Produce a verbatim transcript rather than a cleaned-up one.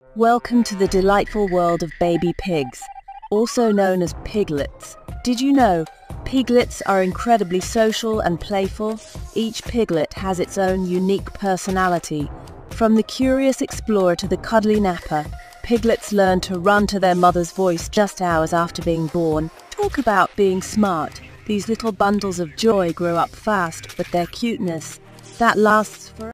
Welcome to the delightful world of baby pigs, also known as piglets. Did you know piglets are incredibly social and playful? Each piglet has its own unique personality. From the curious explorer to the cuddly napper, piglets learn to run to their mother's voice just hours after being born. Talk about being smart. These little bundles of joy grow up fast, but their cuteness, that lasts forever.